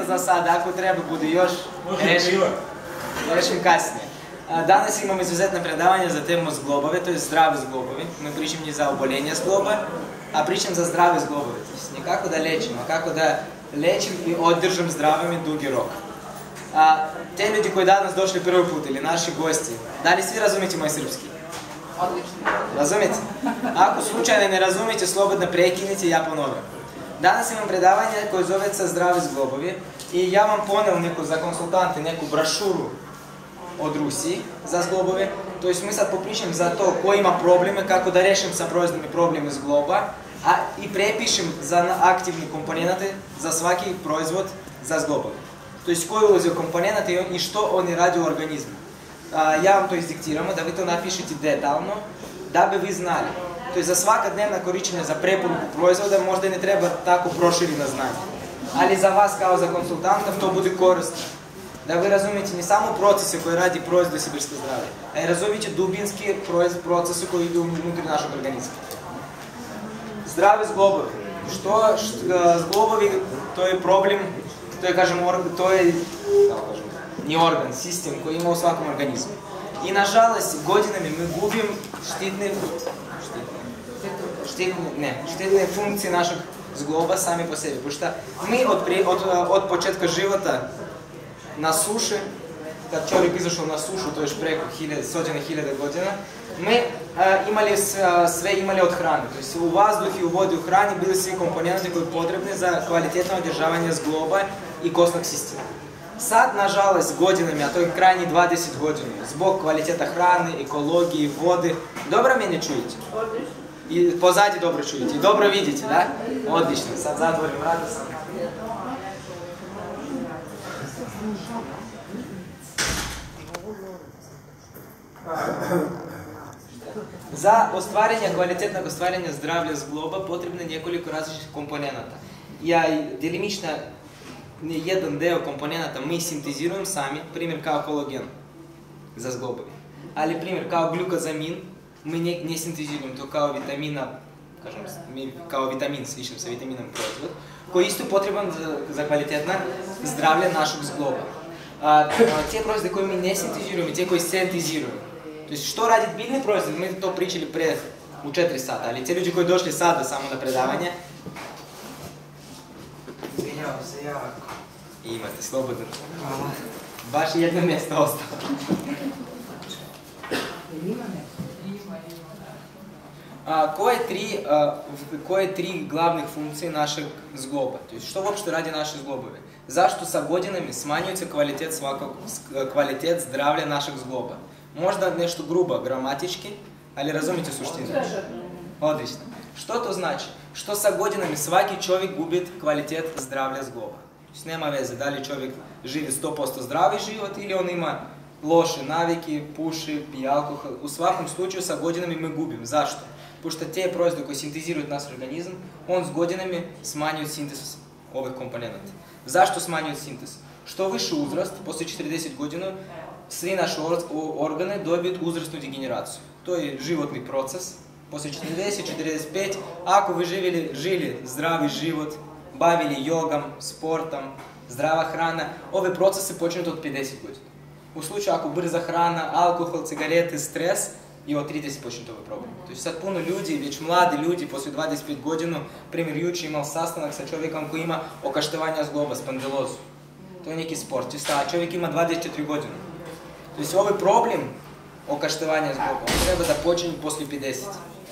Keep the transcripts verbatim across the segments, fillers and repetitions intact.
dosta za sad, ako treba bude još, rešim kasnije. Danas imamo izuzetno predavanje za temu zglobove, to je zdrave zglobovi. Ne pričam ni za oboljenje zgloba, a pričam za zdrave zglobove. To jest ne kako da lečimo, kako da lečim i održam zdravim dugi rok. Te ljudi koji danas došli prvi put ili naši gosti, da li svi razumite moj srpski? Odlično. Razumite? Ako slučajno ne razumite, slobodno prekinite i ja ponovim. Danas imam predavanje koje zove se Zdravi zglobovi i ja vam poneo neku za konsultante, neku brošuru od Rusiji za zglobove. To jest mi sad popričam za to ko ima probleme, kako da rešim sa proizvodnim probleme zgloba, a i prepišem za aktivni komponente za svaki proizvod za zglobove. To jest koji ulazi u komponente i što oni radi u organizmu. Ja vam to izdiktiramo, da vi to napišete detaljno, da bi vi znali. To je za svaka dnevna korišćenja za preporuku proizvoda možda ne treba tako prošireno znanje. Ali za vas kao za konsultanta to bude korisno. Da vi razumijete ne samo procese koje radi proizvod sibirske zdravlje, a i razumijete dubinski procese koji idu unutar našeg organizma. Zdrave zglobovi. Što zglobovi, to je problem, to je, kažem, to je, kako kažem, ni organ, sistem koji ima u svakom organizmu. I, nažalost, godinami mi gubim štitne, štitne, ne, štitne funkcije našeg zgloba sami po sebi. Pošto mi od, od, od početka života na suši, kad čovjek izašao na sušu, to je preko stotine hiljada godina, mi a, imali sve imali od hrane. To jest u vazduhu i u vodi, u hrani bili svi komponenti koji su potrebni za kvalitetno održavanje zgloba i kostnog sistema. Sad, nažalost, godinami, a to je krajnjih dvadeset godina, zbog kvaliteta hrane, ekologije, vode, dobro mene čujete? Odlično. I pozadnje dobro čujete, i dobro vidite, da? Odlično, sad zatvorim vrata sam. Za ostvarenje, kvalitetnog ostvarenja zdravlja zgloba potrebno je nekoliko različitih komponenata. Ja delimično jedan deo komponenata mi sintezirujem sami, primjer kao kolagen za zglobovi. Ali primjer kao glukozamin mi ne, ne sintezirujem to kao vitamina, kažem, mi kao vitamin sličan sa vitaminom proizvod, koji je isto potreban za, za kvalitetno zdravlje našeg zgloba. A, a, te proizvode koje mi ne sintezirujem i te koje sintezirujem. To jest što radi biljni proizvod, mi to pričali pre u četiri sata, ali te ljudi koji došli sada samo na predavanje, izvinjavam se, ja... Imate, slobodno. Hvala. Baš jedno mjesto ostalo. Ima neko? Ima, ima. Koje tri, a, koje tri glavnih funkcije našeg zgloba? To jest što uopšte radi naše zglobove? Zašto sa godinama smanjuje kvalitet svakog, kvalitet zdravlja našeg zgloba? Možda nešto grubo gramatički, ali razumite suštinu. Odlično. Što to znači? Što sa godinama svaki čovjek gubi kvalitet zdravlja zgloba? Nema veze da li čovjek živi sto posto zdravi život ili on ima loše navike, puši, pije alkohol. U svakom slučaju sa godinama mi gubim. Zašto? Pošto te proizvode koji sinteziruju naš organizam, on s godinama smanjuje sintez ovih komponenta. Zašto smanjuje sintez? Što više uzrast, posle četrdeset godina, svi naši organe dobiju uzrasnu degeneraciju. To je životni proces. Posle četrdeset četrdeset pet, ako vi živjeli, žili zdravi život, bavili jogom, sportom, zdrava hrana, ove procese počinju od pedeset godina. U slučaju ako brza hrana, alkohol, cigarete, stres, i od trideset počinju ove probleme. To je sad puno ljudi, već mladi ljudi, posle dvadeset pet godina, primjer juče imao sastanak sa čovjekom koji ima okaštevanja zgloba, spandilozu. To je neki sportista, a čovjek ima dvadeset četiri godine. To je ovaj problem okaštevanja zgloba, on treba da počinje posle pedeset.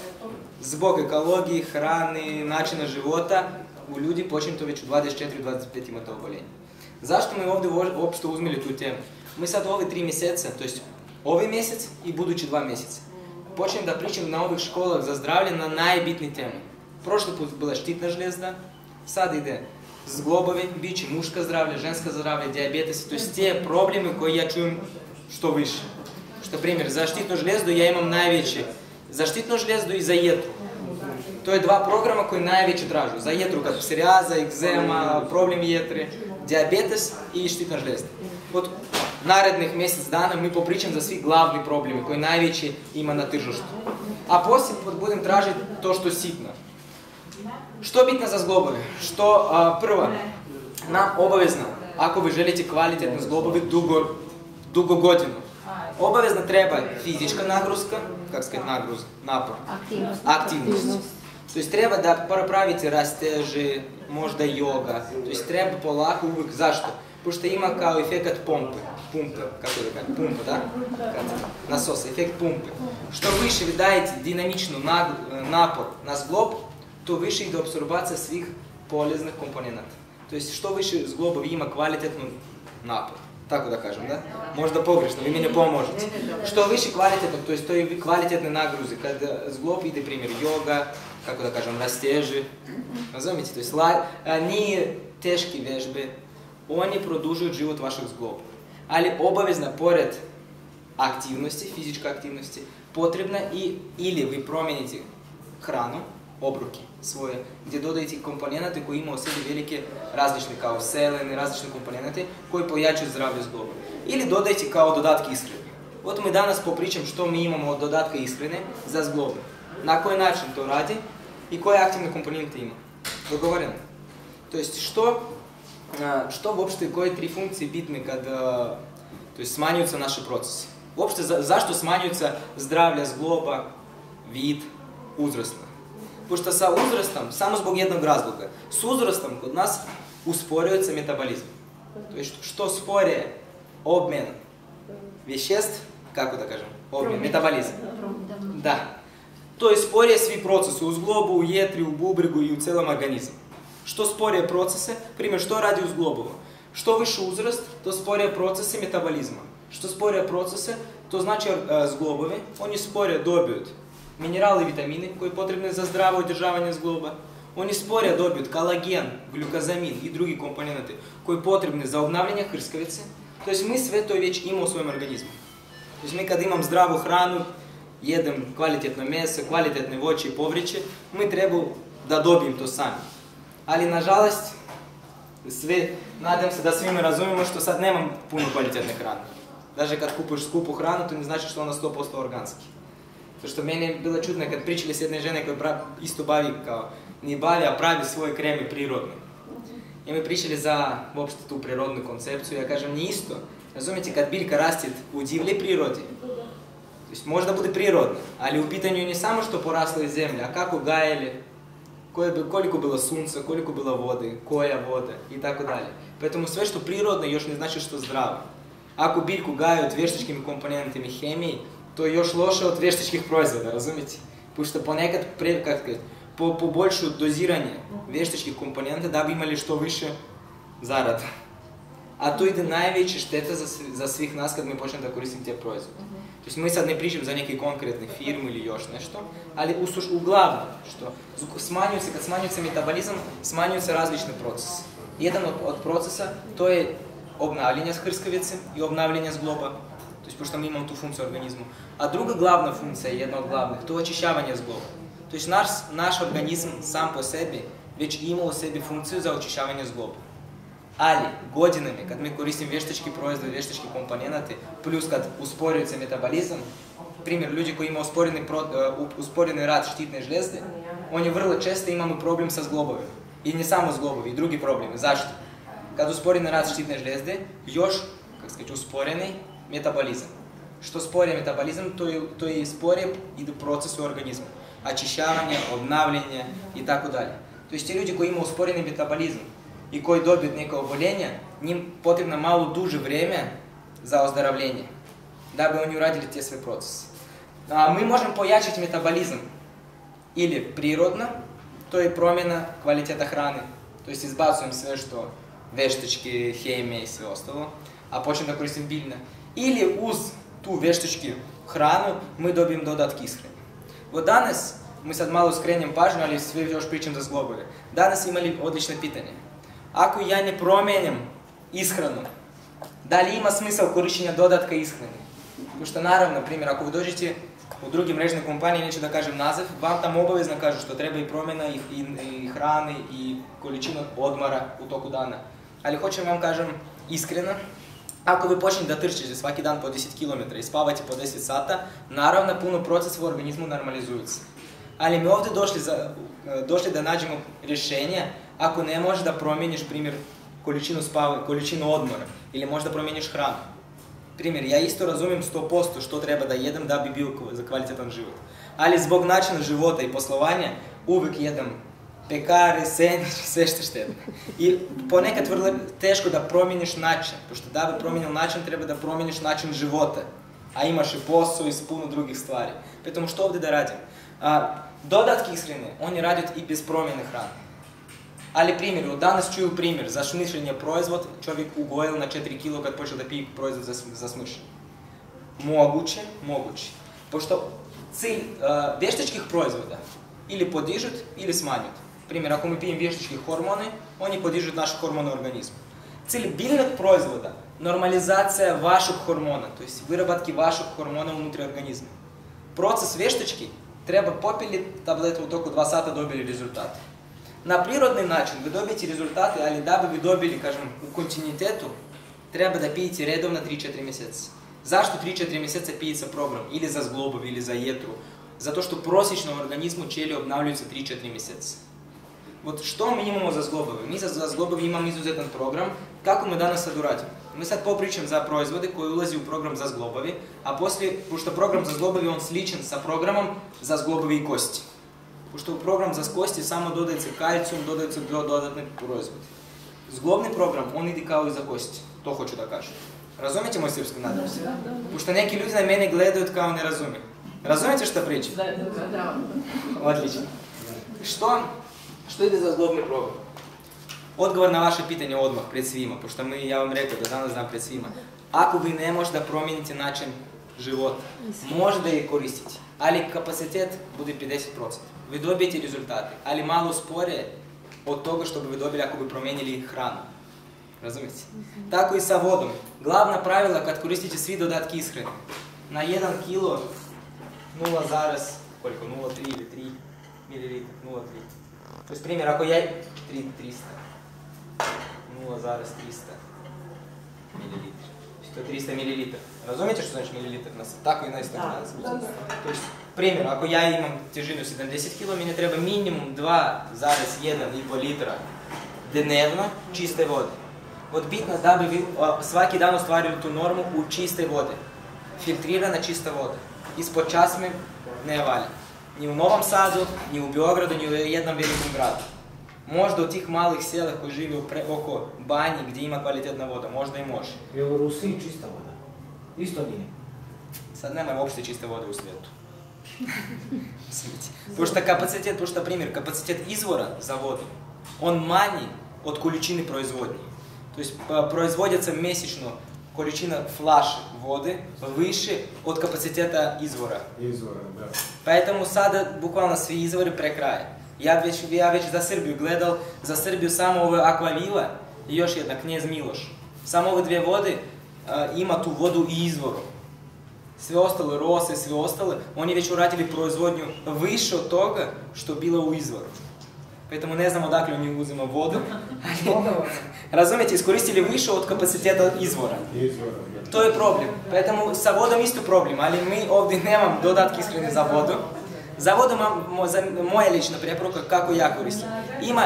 Zbog ekologije, hrane, načina života, u ljudi počinje to već u dvadeset četiri dvadeset pet ima to oboljenje. Zašto mi ovdje uopšte uzmeli tu temu? Mi sad ove tri mjeseca, to jest ovaj mjesec i budući dva mjeseca, počnem da pričam na ovih školах za zdravlje na najbitnije teme. Prošli put bila štitna žljezda, sad ide zglobovi, bit će muška zdravlje, ženska zdravlje, dijabetes, to jest te probleme koje ja čujem što više. Što primjer, za štitnu žljezdu ja imam najveće, za štitnu žljezdu i za jetru. To je dva programa koji najveće tražu. Za jetru kao psorijaza, egzema, problem jetre, dijabetes i štitna žljezda. Od narednih mjesec dana mi popričam za svi glavni problemi koji najveći ima na tržištu. A poslije budem tražiti to što je sitno. Što je bitno za zglobove? Što, a, prvo, Нам обовязно, ако ви želite kvalitetne zglobovi dugo, dugo godinu, obavezno treba fizička nagruska, kako сказать nagruza, napor, Aktivnost. aktivnost. To jest treba da pravite rasteže, možda yoga, to jest treba polako uvijek, zašto? Pošto ima kao efekat pompe, pumpe, kako da kažem, pumpa, da? Kad nasosa, efekt pumpe. Što više vi dajete dinamičnu napor na zglob, to više ide apsorbacija svih poleznih komponenata. To jest što više zglobovi ima kvalitetnu napor, tako da kažem, da? Možda pogrešno, vi mi ne pomožete. Što više kvalitetno, to jest to je kvalitetne nagruze, kad zglob ide primjer yoga, kako da kažem, rasteže, razumijete, to jest nije teški vežbe, oni produžuju život vašeg zgloba. Ali obavezna, pored aktivnosti, fizičke aktivnosti, potrebna i ili vi promijenite hranu, obroke svoje, gdje dodajete komponente koji ima u sebi velike različne, kao selene, različne komponente koji pojačaju zdravlje zgloba. Ili dodajte kao dodatke ishrane. O tome danas popričam što mi imamo od dodatka ishrane za zglobe. Na koji način to radi i koje aktivne komponente ima. Dogovoreno. To jest što što uopšte, koje tri funkcije bitne kad to jest smanjujuться naše procese. Uopšte zašto smanjujuться zdravlje zgloba, vid, uzrasta? Pošto sa uzrastom, samo zbog jednog razloga, s uzrastom kod nas usporujuться metabolizam. To jest što sporije obmen vješćestv, kako da kažem, obmen, metabolizam. Da. To je sporije svi procesi u zglobu, u jetri, u bubregu i u celom organizmu. Što sporije procese, primjer, što radi u zglobovu? Što više uzrast, to sporije procese metabolizma. Što sporije procese, to znači zglobovi, oni sporije dobiju minerali i vitamine koji je potrebni za zdravo održavanje zgloba. Oni sporije dobiju kolagen, glukazamin i drugi komponente koji je potrebni za obnavljanje hrskavice. To jest mi sve to već imamo u svojem organizmu. To jest mi kad imam zdravu hranu, jedem kvalitetno meso, kvalitetne voće i povrće, mi treba da dobijem to sami. Ali, nažalost, sve, nadam se da svi mi razumijemo što sad nemam puno kvalitetne hrane. Даже kad kupuješ skupu hranu, to ne znači što ona sto posto organski. To što meni je bilo čudno kad pričali s jedne žene koja isto bavi kao, nije bavi, a pravi svoje kreme prirodne. I mi pričali za uopšte tu prirodnu koncepciju, ja kažem, nije isto. Razumijete, kad biljka raste u divljoj prirodi, to jest možda bude prirodna, ali u pitanju je ne samo što poraslo iz zemlje, a kako gajali, koliko bilo sunca, koliko bilo vode, koja voda i tako dalje. Поэтому sve što prirodno još ne znači što zdravo. Ako biljku gaju od vještačkim komponentama i hemiji, to je još loše od vještačkih proizvoda, razumijete? Pošto ponekad pre, kako kažete, po, po boljšu doziranje vještačkih komponenta da bi imali što više zarada. A to ide najveća šteta za, za svih nas kad mi počnemo da koristimo te proizvode. To jest mi sad ne pričam za neke konkretne firme ili još nešto, ali u, uglavnom, što smanjuju se, kad smanjuju se metabolizam, smanjuju se različni procesi. Jedan od, od procesa to je obnavljanje hrskavice i obnavljanje zgloba, to jest pošto mi imamo tu funkciju u organizmu. A druga glavna funkcija, jedna od glavnih, to je očišćavanje zgloba. To jest naš, naš organizam sam po sebi već ima u sebi funkciju za očišćavanje zgloba. Ali godinama, kad mi koristimo vještački proizvod, vještački komponente, plus kad usporuju se metabolizam, primjer, ljudi koji imaju usporeni, usporeni rad štitne žljezde, oni vrlo često imamo problem sa zglobovima. I ne samo zglobovi, i drugi problemi. Zašto? Kad usporeni rad štitne žljezde, još, kako skaču, usporeni metabolizam. Što sporije metabolizam, to je, to je sporije ide proces u organizmu. Očišćavanje, obnavljanje i tako dalje. To jest ti ljudi koji imaju usporeni metabolizam i koji dobiju neko oboljenje, njim potrebno malo duže vrijeme za ozdravljenje, da bi oni uradili te sve procese. A mi možemo pojačati metabolizam ili prirodno, to je promjena kvaliteta hrane, to jest izbacujem sve što vještački, hemije i sve ostalo, a počnem da koristim biljne. Ili uz tu vještačku hranu mi dobijem dodatke ishrane. Od danas, mi sad malo skrenjem pažnju, ali sve još pričam za zglobove. Danas imali odlične pitanje. Ako ja ne promijenim ishranu, da li ima smisao korištenja dodatka ishrane? Pošto naravno, na primjer, ako vi dođete u drugi mrežne kompanije, neću da kažem naziv, vam tam obavezno kažu što treba i promjena i, i, i hrane i količina odmora u toku dana. Ali hoćem vam kažem iskreno, ako vi počnete da trčite svaki dan po deset kilometara i spavate po deset sata, naravno puno procesa u organizmu normalizuju se. Ali mi ovdje došli, za, došli da nađemo rješenje ako ne možeš da promijeniš, primjer, količinu spava, količinu odmora, ili možda promijeniš hranu. Primjer, ja isto razumijem sto posto što treba da jedem da bi bio za kvalitetan život. Ali zbog načina života i poslovanja uvijek jedem pekare, sendvič, sve što štetno. I ponekad vrlo teško da promijeniš način, pošto da bi promijenil način treba da promijeniš način života, a imaš i posao i puno drugih stvari. Потому što ovdje da radim? A, dodatki ishrane, oni rade i bez promjene hrane. Ali primjer, danas čuju primjer, za smršenje proizvod, čovjek ugojil na četiri kilo kad počeo da pije proizvod za, za smršenje. Moguće, moguće. Pošto cilj uh, vještačkih proizvoda ili podižut ili smanjut. Primjer, ako mi pijem vještačke hormone, oni podižut naše hormone u organizmu. Cilj biljnog proizvoda, normalizacija vašeg hormona, to jest vyrabatki vašeg hormona unutar organizma. Proces vještački treba popili tabletu u toku dva sata dobili rezultate. Na prirodni način vi dobijete rezultate, ali da bi vi dobili, kažem, u kontinuitetu, treba da pijete redovno tri četiri mjeseca. Zašto tri četiri mjeseca pijete program? Ili za zglobovi, ili za jetru. Zato što prosječno u organizmu ćelije obnavljaju za tri četiri mjeseca. Вот što mi imamo za zglobovi? Mi za zglobovi imamo izuzetan program. Kako mi danas sad uradimo? Mi sad popričam za proizvode koji ulazi u program za zglobovi, a poslije, pošto program za zglobovi on sličan sa programom za zglobovi i kosti. Pošto u program za kosti samo dodaje se kalcijum, dodaje se dodatni proizvodi. Zglobni program, on ide kao i za kosti. To hoću da kažem. Razumijete moj srpski, nadam se? Pošto neki ljudi na mene gledaju kao ne razumiju. Razumijete što pričam? Da, da, da. Odlično. Što, što ide za zglobni program? Odgovor na vaše pitanje odmah, pred svima, pošto mi, ja vam rekao da danas znam pred svima. Ako vi ne možete da promijenite način života, možete je koristiti, ali kapacitet bude pedeset posto. Vi dobijete rezultate, ali malo sporije od toga što bi vi dobili ako bi promijenili hranu. Razumijete? Tako i sa vodom. Glavna pravila kad koristite svi dodatki ishrane. Na jedan kilo nula zarez tri ili tri mililitra, nula zarez tri. To je primjer, ako je trista, nula zarez trista mililitra. To je trista mililitra. Razumijete što znači mililitra? Tako i na istom nazivu. To je primjer, ako ja imam težinu sedamdeset kila, meni treba minimum dva zarez jedan i pol litra dnevno čiste vode. Od bitno da bi vi svaki dan ostvarili tu normu u čiste vode. Filtrirana čista voda. Ispod časme ne valja. Ni u Novom Sadu, ni u Beogradu, ni u jednom velikom gradu. Možda u tih malih sela koji žive oko banji gdje ima kvalitetna voda, možda i može. Je u Rusiji čista voda? Isto nije. Sad nema uopšte čiste vode u svijetu. Pošto kapacitet, pošto primjer, kapacitet izvora za vodu, on manji od količine proizvodnje. To jest proizvodjaca mjesečno količina flaše vode više od kapaciteta izvora. Izvora, da. Поэтому sada bukvalno svi izvori prekraje. Ja već, ja već za Srbiju gledal, za Srbiju samo ove Akvavila i još jedna, Knjez Miloš. Samo ove dvije vode a, ima tu vodu i izvoru. Sve ostale, Rose, sve ostale, oni već uradili proizvodnju više od toga što bilo u izvoru. Поэтому ne znam odakle oni uzima vodu. Razumijete, iskoristili više od kapaciteta izvora. Izvora, da. To je problem. Поэтому sa vodom isto problem, ali mi ovdje nemam dodatki ishrane za vodu. Za vodu, za moja lična preporuka kako ja koristim. Ima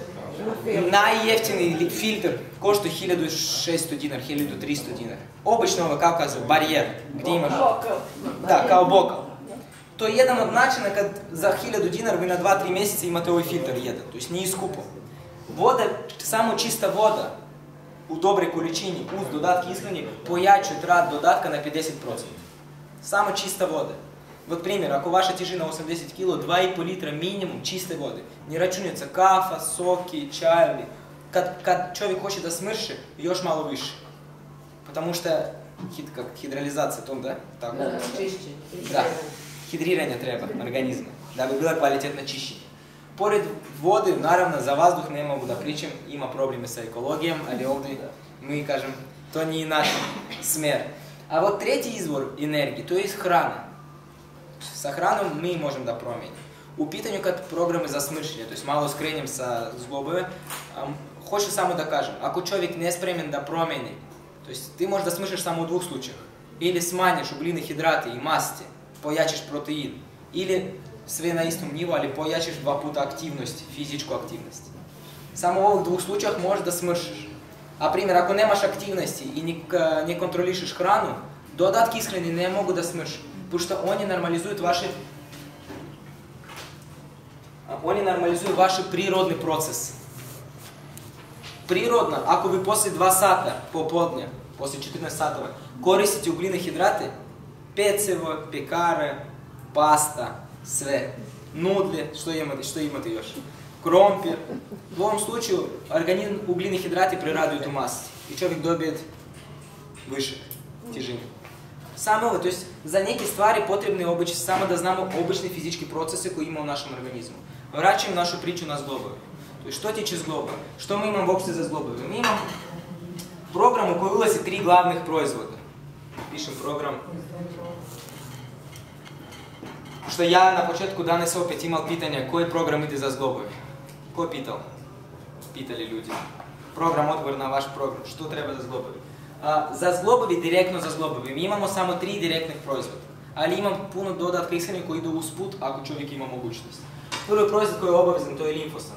najjeftiniji filtr, košta hiljadu šesto dinar, hiljadu tristo dinar. Obično ovo, kako kaže, barijer, gdje imaš... Da, kao bokal. To je jedan od načina kad za hiljadu dinar vi na dva tri mjeseca imate ovaj filtr jedan, to jest nije skupo. Voda, samo čista voda, u dobre količini, uz dodatke ishrane, pojačuje rad dodatka na pedeset posto. Samo čista voda. Вот primjer, ako vaša težina osamdeset kila, dva i pol litra minimum čiste vode. Ne računajući kafa, soki, čajevi. Kad, kad čovjek hoće da smrše, još malo više. Потому što hid, как, hidralizacija tom, da? Tako? Da, čišćenje. Da, hidriranje treba organizma, da bi bila kvalitetna čišćenja. Pored vode, naravno, za vazduh ne mogu da pričam, ima probleme sa ekologijom, ali ovdje mi kažem, to nije naš smer. A вот treći izvor energije, to je hrana. Sa hranom mi možemo da promijenimo. U pitanju kad programe za smršenje, to jest malo skrenjem sa zglobove, um, hoću samo da kažem, ako čovjek ne spremen da promijeni, to jest ti možeš da smršiš samo u dvох slučajeva. Ili smanjiš ugljene hidrate i masti, pojačaš protein, ili sve na istom nivu, ali pojačaš dva puta aktivnost, fizičku aktivnost. Samo u ovih dvох slučajeva možeš da smršiš. A primjer, ako nemaš aktivnosti i ne, ne kontrolišeš hranu, dodatki ishrane ne mogu da smrš, pošto oni normalizuju vaše oni normalizuju vaš prirodni proces. Prirodno, ako vi poslije dva sata popodne, poslije četrnaest satova, koristite ugljene hidrate, pecivo, pekare, pasta, sve, nudle, što imate, što imate još, krompir. U ovom slučaju organizam ugljeni hidrati preraduju tu masti i čovjek dobije višak, težinu. Samo ovo, to jest za neke stvari potrebno je običaj samo da znamo obične fizičke procese koje ima u našem organizmu. Vraćamo našu priču na zglobove. To jest što tiče zgloba? Što mi imamo uopšte za zglobove? Mi imamo program u koji ulazi tri glavnih proizvoda. Pišem program. Što ja na početku danas opet imao pitanja koji program ide za zglobove. Ko je pitao? Pitali ljudi. Program, odgovor na vaš program. Što treba za zglobovi? A, za zglobovi, direktno za zglobovi. Mi imamo samo tri direktnih proizvoda. Ali imam puno dodatka ishrane koji idu usput ako čovjek ima mogućnost. Prvi proizvod koji je obavezan, to je limfosan.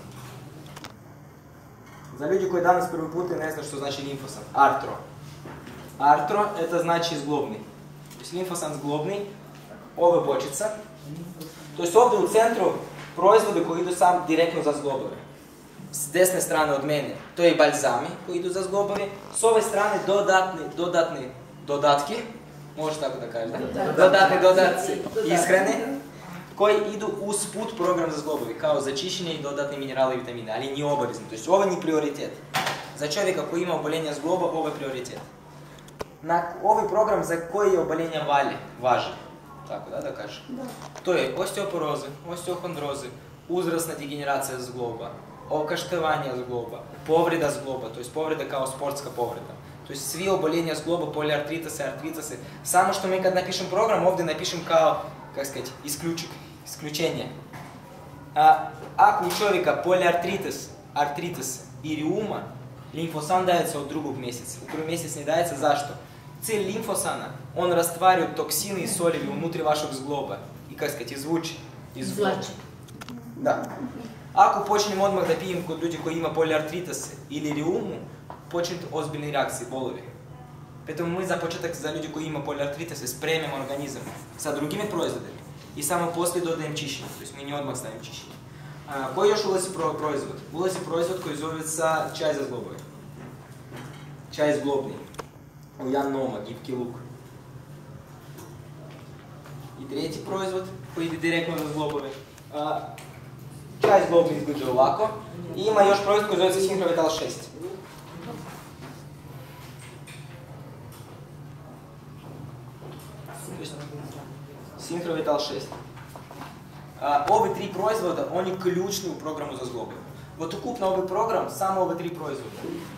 Za ljudi koji danas prvi put ne znaju što znači limfosan. Artro. Artro, to znači zglobni. Limfosan zglobni, ovo je bočica. To je ovdje u centru proizvode koji idu sam direktno za zglobove. S desne strane od mene, to je balzami koji idu za zglobove. S ove strane dodatni, dodatni dodatki, može tako da kažem, dodatni dodatci ishrane, koji idu uz put program za zglobovi, kao za čišćenje i dodatni minerali i vitamine, ali nije obavezno, to jest ovo nije prioritet. Za čovjeka koji ima oboljenja zgloba, ovo je prioritet. Na ovaj program za koji je oboljenja valje, važan, tako da, da kažem. To je osteoporoze, osteohondroze, uzrasna degeneracija zgloba, okaštevanje zgloba, povreda zgloba, to jest povreda kao sportska povreda. To jest svi oboljenja zgloba, poliartritase, artritase. Samo što mi kad napišem program, ovdje napišem kao, kako skaći, isključik, isključenje. A, ako u čovjeka poliartritas, artritas i reuma, limfosan daje se od drugog mjeseca. U prvi mjesec ne daje se, zašto? Cilj limfosana, on rastvaraju toksine i soljevi unutri vašeg zgloba. I kako skaći, izvuči. Izvlači. Da. Ako počnem odmah da pijem kod ljudi koji ima poliartritase ili reumu, počnete ozbiljne reakcije, bolovi. Petom mi za početak za ljudi koji ima poliartritase spremimo organizam sa drugimi proizvodima i samo poslije dodajem čišćenje, to jest mi ne odmah stavim čišćenje. A, koji još ulazi proizvod? Ulazi proizvod koji zove sa čaj za zglobove. Čaj zglobni. Uljan noma, gibki luk. I treći proizvod koji ide direktno za zglobove. A, čaj zglobni izgleda ovako. I ima još proizvod koji zove se Synchrovital šest. Synchrovital šest. A, ove tri proizvoda, oni ključni u programu za zglobove. Вот ukupno ovaj program, samo ove tri proizvoda.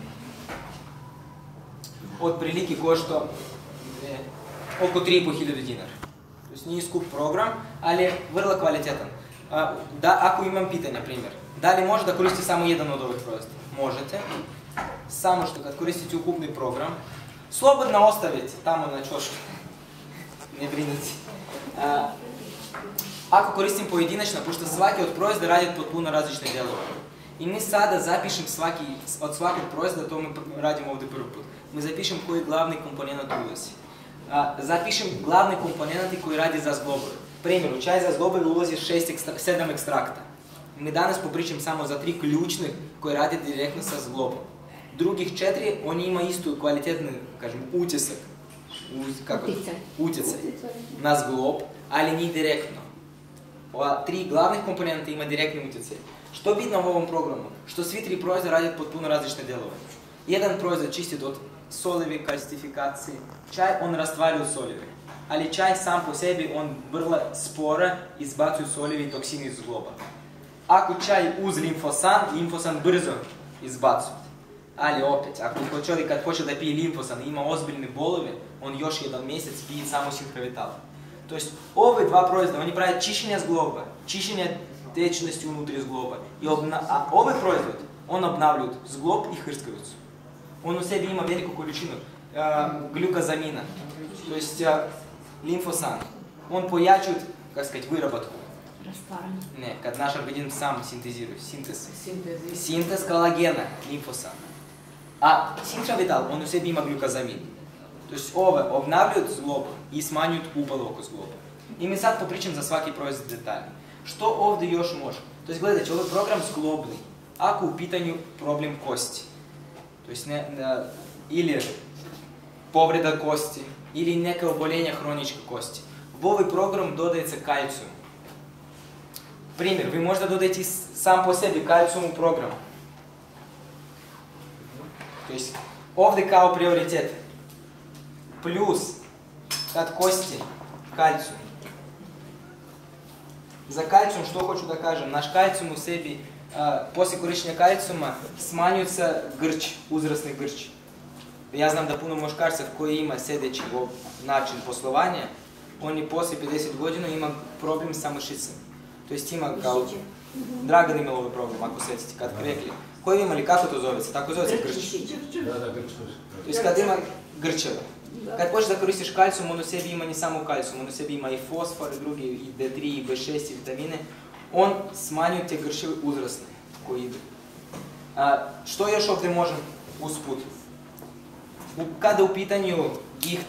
Od prilike košta e, oko tri i po hiljade dinara. To jest nije skup program, ali je vrlo kvalitetan. A, da, ako imam pitanja, primjer, da li može da koristite samo jedan od ovih proizvoda? Možete, samo što kad koristite ukupni program, slobodno ostavite tamo na čošku. Ne brinite. A, ako koristim pojedinačno, pošto svaki od proizvoda radi potpuno različne delove. I mi sada zapišem svaki, od svakog proizvoda, to mi radimo ovdje prvi put. Mi zapišem koji glavni komponent ulazi. A, zapišem glavni komponenti koji radi za zglobove. Primjer, u čaj za zglobove ulazi šest ekstra, sedam ekstrakta. Mi danas popričam samo za tri ključne koji radi direktno sa zglobom. Drugih četiri, oni ima istu kvalitetni, kažem, utjesak. Uz, kako, utjecaj na zglob, ali nije direktno. Ova tri glavnih komponenta ima direktni utjecaj. Što je bitno u ovom programu? Što svi tri proizvoda radi potpuno različne delove. Jedan proizvod čisti od soljevi, kalcifikacije. Čaj on rastvaraju soljevi. Ali čaj sam po sebi on vrlo sporo izbacuju soljevi i toksini iz zgloba. Ako čaj uz limfosan, limfosan brzo izbacuje. Ali opet, ako čovjek kad hoće da pije limfosan i ima ozbiljne bolove, on još jedan mjesec pije samo Synchrovital. To jest, ove dva proizvoda, oni prave čišćenje zgloba, čišćenje tečnosti unutri zgloba. I obna, a ovaj proizvod, on obnavljaju zglob i hrskavicu. On u sebi ima veliku količinu uh, glukazamina, to jest uh, limfosan. On pojačuje, kako сказать, выработку. Rastvaranje. Ne, kad naš organizam sam sinteziruje, sintez. Sintez. Sintez kolagena, limfosana. A intravital, on u sebi ima glukazamin. To jest ove obnavljaju zglobu i smanjuju upalo oko zgloba. I mi sad popričam za svaki proizvod detaljno. Što ovdje još može? To jest gledajte, ovo je program zglobni. Ako u pitanju problem kosti, to jest ne, ne, ili povreda kosti, ili neka oboljenja hroničke kosti, u ovaj program dodaje se kalcijum. Primjer, vi možda dodajete sam po sebi kalcijum u program. To jest ovdje kao prioritet. Plus, kad kosti, kalcijum. Za kalcijum što hoću da kažem, naš kalcijum u sebi, a, poslije korištenja kalcijuma smanjuje se grč, uzrasni grč. Ja znam da puno muškarcev koji ima sedeći način poslovanja, oni poslije pedeset godina ima problem sa mršicama. To jest ima kao Dragan imao ovaj problem, ako sjetite, kad krekli. Koji imali, kako to zove se? Tako zove se grč. Da, da, grč. To jest kad ima grčeva. Kad počeš da koristiš kalcijum, on u sebi ima ne samo kalcijum, on u sebi ima i fosfor, i drugi, i D tri, i B šest, i vitamine. On smanjuje te grčeve uzrasne koji idu. A, što još ovdje možem usput? U, kada u pitanju giht,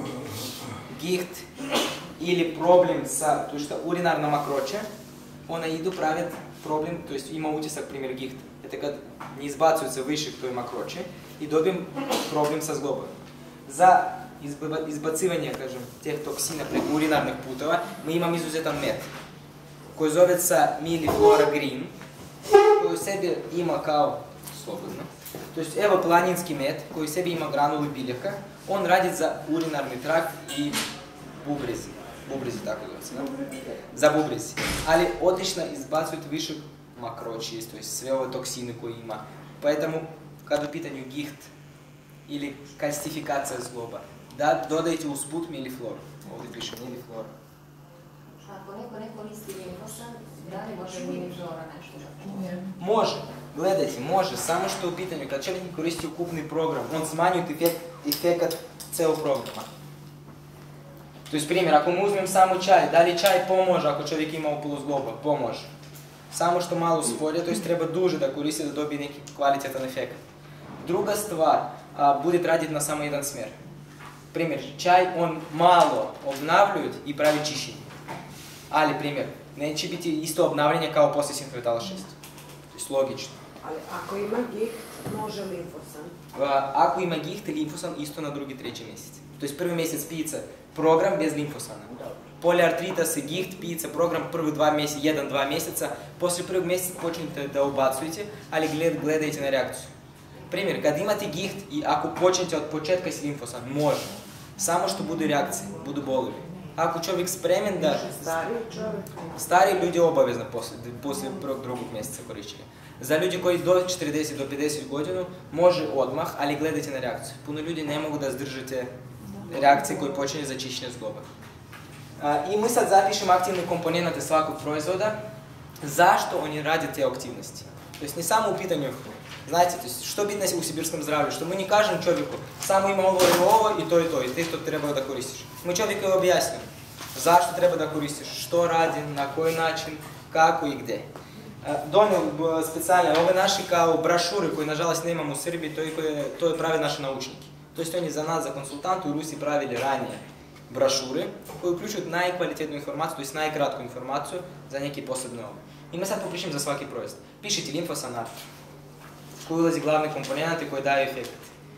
giht ili problem sa, to što urinarna makroća, ona idu praviti problem, to jest ima utisak primjer gihta. Ete kad ne izbacuju se više toj makroće i dobijem problem sa zglobom. Za izbacivanje, kažem, teh toksina preko urinarnih putova, mi imam izuzetan med, koji zove se Miliflora Green, koji u sebi ima kao, slobodno, to jest evo planinski med, koji u sebi ima granulu biljaka, on radi za urinarni trakt i bubrezi, bubrezi tako zove se, ne? Za bubrezi, ali odlično izbacujete više makroći, to jest sve ove toksine koje ima, поэтому, kad u pitanju giht, ili kalcifikacija zgloba, da dodajte usput miliflor. Ovdje piše miliflor. Ako neko ne koristi limfosan, da li može miliflora nešto da? Može, gledajte, može, samo što u pitanju, kad čovjek koristi ukupni program, on smanjuje efekt, efekat celog programa. To je primjer, ako mu uzmem samo čaj, da li čaj pomože ako čovjek ima upalo zgloba? Pomože. Samo što malo sporije, to je treba duže da koristi da dobije neki kvalitetan efekt. Druga stvar, a, bude raditi na samo jedan smjer. Primjer, čaj on malo obnavljuje i pravi čišćenje. Ali primjer, neće biti isto obnavljanje kao poslije Sinfetala šest. To je logično. Ali ako ima giht, može limfosan? A, ako ima giht i limfosan, isto na drugi, treći mjesec. To je prvi mjesec pijete program bez limfosana. Poliartritas i giht pijete program prvi dva mjeseca, jedan, dva mjeseca. Poslije prvog mjeseca počnete da ubacujete, ali gled, gledajte na reakciju. Primjer, kad imate giht i ako počnete od početka s limfosan, može. Samo što budu reakcije, budu bolovi. Ako čovjek spremen da... Stari čovjek? Stari ljudi obavezno poslije, poslije prvog, drugog mjeseca korišćenja. Za ljudi koji do četrdeset do pedeset godina može odmah, ali gledajte na reakciju. Puno ljudi ne mogu da zdržite reakcije koje počinje za čišćenje zgloba. I mi sad zapišemo aktivne komponente svakog proizvoda. Zašto oni rade te aktivnosti? To jest ne samo u pitanju, znate, što bitno je u sibirskom zdravlju, što mi ne kažem čovjeku, samo ima ovo i ovo i to i to, i te što treba da koristiš. Mi čovjeku je objasnimo zašto treba da koristiš, što radi, na koji način, kako i gdje. Donio specijalne ove naše kao brašure koje nažalost nemamo u Srbiji, to je, koje, to je prave naši naučniki. To jest oni za nas, za konsultantu u Rusiji pravili ranije brašure koje uključuju najkvalitetnu informaciju, to jest najkratku informaciju za neki posebno ovo. I mi sad popričam za svaki proizvod. Pišite limfosanat, koji ulazi glavne komponente koje daju efekt.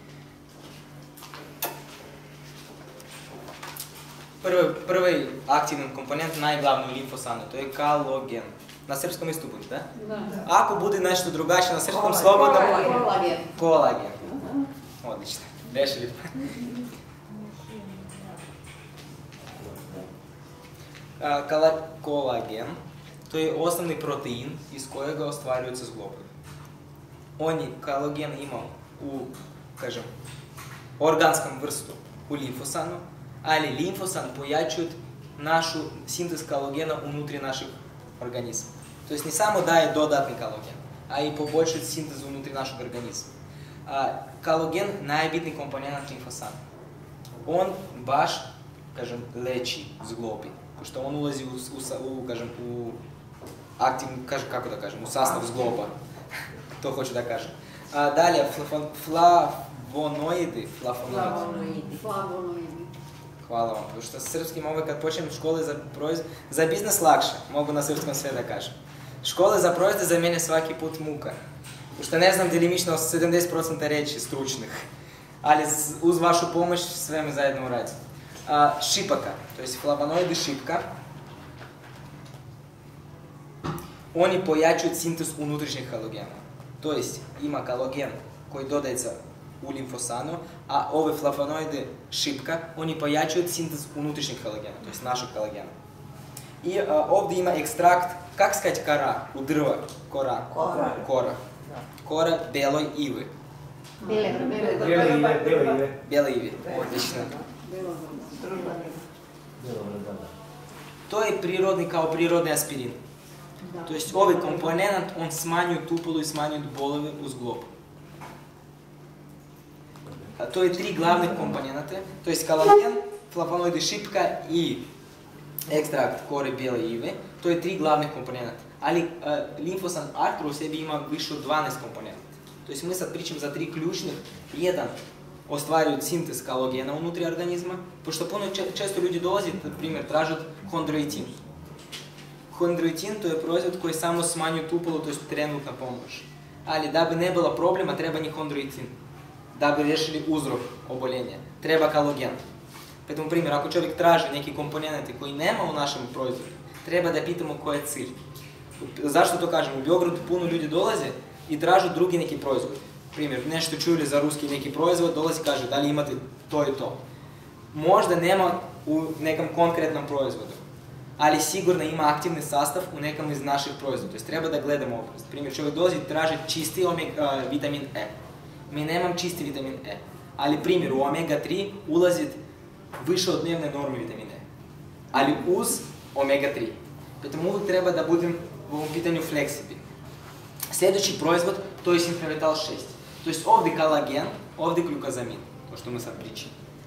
Prvi, prvi aktivni komponent najglavniji limfosana, to je kalogen. Na srpskom isto bude, da? Da. Ako bude nešto drugačije na srpskom slobodno... Kolagen. Kolagen. Odlično. Rešili. Kolagen, to je osnovni protein iz kojega ostvaruju se zglobovi. On je kolagen ima u, kažem, organskom vrstu u limfosanu, ali limfosan pojačuje našu sintez kolagena unutri našeg organizma. To jest ne samo daje dodatni kolagen, a i poboljšuje sintezu unutri našeg organizma. Kolagen je najbitniji komponent limfosana. On baš, kažem, leči zglobi, pošto on ulazi u, u, u, kažem, u aktivni, kažem, kako da kažem, u sastav zgloba. To hoću da kažem. A, dalje, flafon, flavonoidi. Flavonoidi. Flavonoidi. Flavonoidi. Hvala vam. Što sa srpskim ovo kad počnem škole za proizvod, za biznis lakše, mogu na srpskom sve da kažem. Škole za proizvode za mene svaki put muka. Što ne znam delimično sedamdeset posto reči stručnih, ali uz vašu pomoć sve me zajedno uradim. A, šipaka, to je flavonoidi šipka. Oni pojačuju sintez unutrašnjih halogena. To jest ima kalogen koji dodaje u limfosanu, a ove flavonoide šipka, oni pojačuju sintez unutrašnjih halogena, to jest našeg halogena. I a, ovdje ima ekstrakt, kak skać kara u drva, kora, Kora. kora, kora beloj ive. Bele, bele, Bijele ive, bijele ive. Bele ive, odlično. Bijelo vrda, da. To je prirodni kao prirodni aspirin. To jest ovaj komponent, on smanjuje tupolu i smanjuje bolove u zglobu. A to je tri glavne komponente, to jest kolagen, flavonoidi šipka i ekstrakt kore bijele ive. To je tri glavne komponente. Ali a, limfosan Arthur u sebi ima više od dvanaest komponenta. To jest mi sad pričam za tri ključnih. Jedan, ostvaruju sintez kalogena unutri organizma, pošto puno često ljudi dolazi, na primjer, traže hondroitin. Hondroitin to je proizvod koji samo smanjuje tupolu, to je trenutna pomoć. Ali da bi ne bilo problema, treba ni hondroitin. Da bi rešili uzrok oboljenja. Treba kalogen. Petom primjer, ako čovjek traži neki komponente koji nema u našem proizvodu, treba da pitamo koji je cilj. Zašto to kažem? U Beogradu puno ljudi dolaze i tražu drugi neki proizvod. Primjer, nešto čuli za ruski neki proizvod, dolazi i kaže da li imate to i to. Možda nema u nekom konkretnom proizvodu, ali sigurno ima aktivni sastav u nekom iz naših proizvoda. To jest treba da gledamo oprost. Primjer, čovjek dolazi i traži čisti omega, uh, vitamin E. Mi nemam čisti vitamin E, ali primjer, u omega tri ulazi više od dnevne norme vitamin E, ali uz omega tri. Petom uvijek treba da budem u ovom pitanju fleksibilni. Sljedeći proizvod, to je sinhravetal šest. To jest ovdje kolagen, ovdje glukozamin, to što mi sad pričam.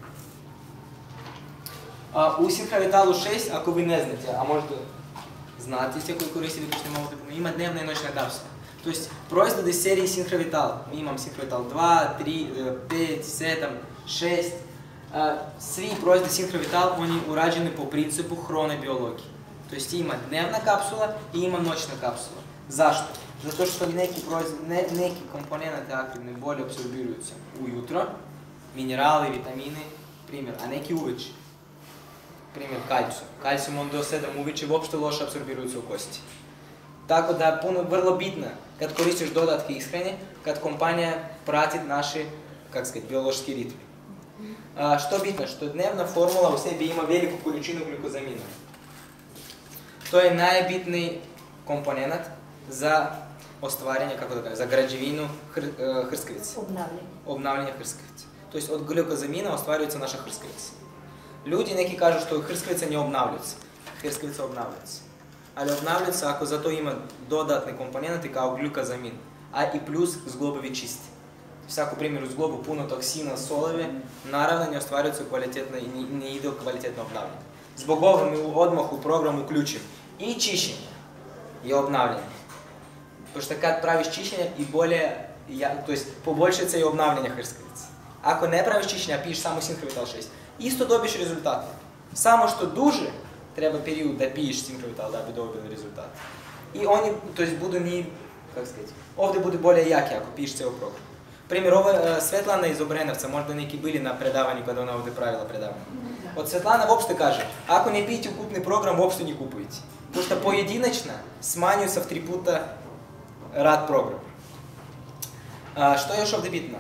A, u sinhravetalu šest, ako vi ne znate, a možda znate sve koji koristili, pošto imamo, ima dnevna i noćna kapsula. To jest proizvod iz serije sinhravetal. Mi imam sinhravetal dva, tri, pet, sedam, šest. A, svi proizvodi sinhravetal, oni urađeni po principu hronobiologije. To jest ima dnevna kapsula i ima noćna kapsula. Zašto? Zato što neki, ne, neki komponente aktivne bolje apsorbiruju se ujutro, minerali, vitamini, primjer, a neki uveče. Primjer, kalcijum. Kalcijum on do sedam uveče uopšte loše apsorbiruju se u kosti. Tako da puno vrlo bitno kad koristiš dodatke ishrane, kad kompanija prati naše, kako сказать, biološki ritmi. A, što bitno? Što dnevna formula u sebi ima veliku količinu glukozamina. To je najbitniji komponent za ostvarenje, kako da kažem, za građevinu hr, uh, hrskavice. Obnavljanje. Obnavljanje hrskavice. To jest od glukozamina ostvaruje se naša hrskavica. Ljudi neki kažu što hrskavica ne obnavljaju se. Hrskavica obnavljaju se. Ali obnavljaju se ako za to ima dodatne komponente kao glukozamin, a i plus zglobovi čisti. Svako primjer u zglobu puno toksina, soleve, naravno ne ostvaruju se kvalitetno i ne ide u kvalitetno obnavljanje. Zbog ovoga mi odmah u programu uključim i čišćenje i obnavljanje. Pošto kad praviš čišćenje i bolje, to jest poboljšat se i obnavljanje hrskavice. Ako ne praviš čišćenje, a piješ samo sinhravetal šest, isto dobiješ rezultate. Samo što duže treba period da piješ sinhravetal da bi dobili rezultate. I oni, to jest budu ni, kako сказать, ovdje budu bolje jaki ako piješ ceo program. Primjer, ovo je Svetlana iz Obrenovca, možda neki bili na predavanju kada ona ovdje pravila predavanje. Od Svetlana uopšte kaže, ako ne pijete ukupni program, uopšte ne kupujete. Pošto pojedinačno smanjuju se v tri puta rad programa. A, što je još ovdje bitno?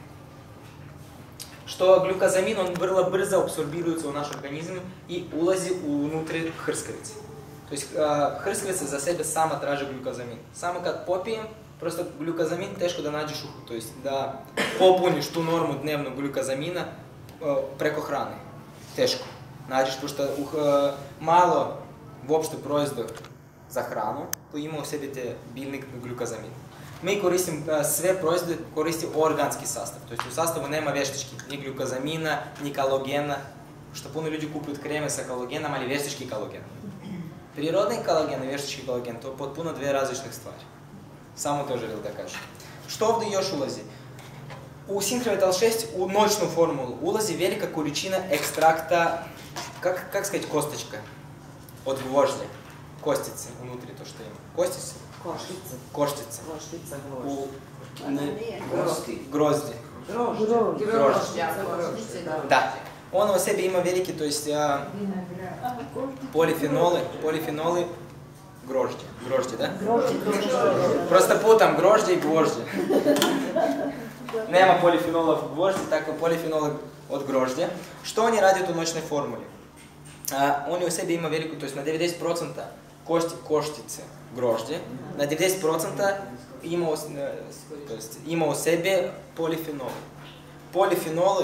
Što glukozamin, on vrlo brzo apsorbiruje se u naš organizam i ulazi unutri hrskavice. To jest, hrskavica za sebe sama traži glukozamin. Samo kad popijem, prosto glukozamin teško da nađeš, to jest da popuniš tu normu dnevnog glukozamina preko hrane. Teško. Nađeš, pošto uh, malo uopšte proizvod za hranu koji ima u sebi te biljni glukozamin. Mi koristimo uh, sve proizvode, koristimo organski sastav. To jest u sastavu nema veštački, ni glukozamina, ni kalogena, što puno ljudi kupuju kreme sa kalogenom, ali veštački kalogen. Prirodni kalogen i veštački kalogen, to je potpuno dve različite stvari. Samo to želim da kažem. Što ovdje još ulazi? U Synthrovital šest u noćnu formulu ulazi velika količina ekstrakta, kak, kak сказать, kostečka, od gvožđa, kostice unutra to što ima. Kostice? Koštice. Koštice. Koštica, U gvožđ. ne, Grosti. grozdje. Grožđe. Grožđe. Grožđe, da. Da. Ono u sebi ima veliki, to jest ja, polifenole, polifenoli, grožđe, grožđe, da? Prosto putam grožđe i gvožđe. Nema polifenola u gvožđe, tako polifenola od grožđa. Što oni radi u noćnoj formuli? A, oni u sebi ima veliku, to jest na devedeset procenta košti, koštice grožđe, na devedeset procenta ima u, to jest, ima u sebi polifenoli. Polifenoli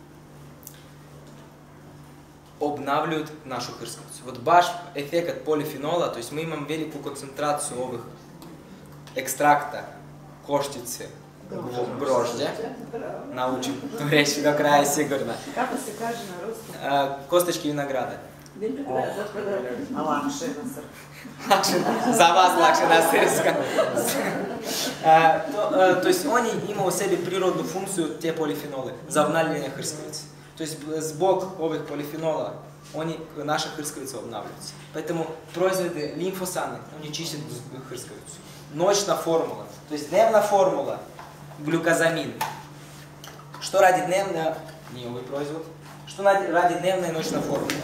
obnavljaju našu hrskavicu. Вот baš efekat polifenola, to jest mi imamo veliku koncentraciju ovih ekstrakta koštice grožđa. Naučim to reći do kraja sigurno. Kako se kaže na ruskom? A, kostečki vinograda. A lakše na srpskom. Lakše, za vas lakše na srpskom. A, to, a, to jest oni imaju u sebi prirodnu funkciju te polifenole za obnavljanje hrskavice. То есть zbog ovih polifenola oni, naša hrskavica obnavljaju. Поэтому proizvode limfosane, oni čiste hrskavicu. Noćna formula, to jest dnevna formula, glukazamin. Što radi dnevna, nije ovaj proizvod, što radi dnevna i noćna formula?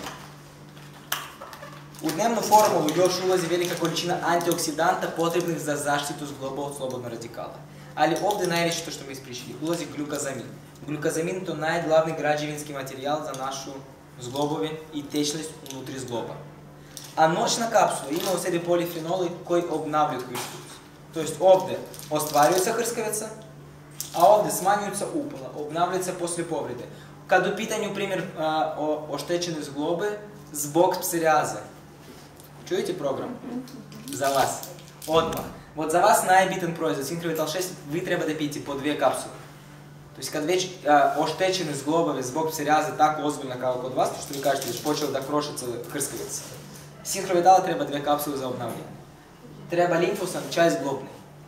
U dnevnu formulu još ulazi velika količina antioksidanta potrebnih za zaštitu zgloba od slobodnog radikala. Ali ovdje najveće to što mi ispričali, ulazi glukazamin. Glukazamin je to najglavni građevinski materijal za našu zglobove i tečnost unutri zgloba. A noćna kapsula ima u sebi polifenoli koji obnavljaju hrskavicu. To jest ovdje ostvarjuju hrskavica, a ovdje smanjujuća upala, obnavljaju se poslije povrede. Kad u pitanju primjer a, o oštećene zglobe zbog psorijaze. Čujete program? Za vas. Odmah. Вот za vas najbitan proizvod, Synthrovital šest, vi trebate piti po dvije kapsule. To jest kad već a, oštećene zglobove zbog psorijaze tako ozbiljna kao kod vas, što vi kažete, već počeli da kroše cijele hrskavice. Synthrovital treba dvije kapsule za obnavljanje. Treba limfosan, čaj zglobni.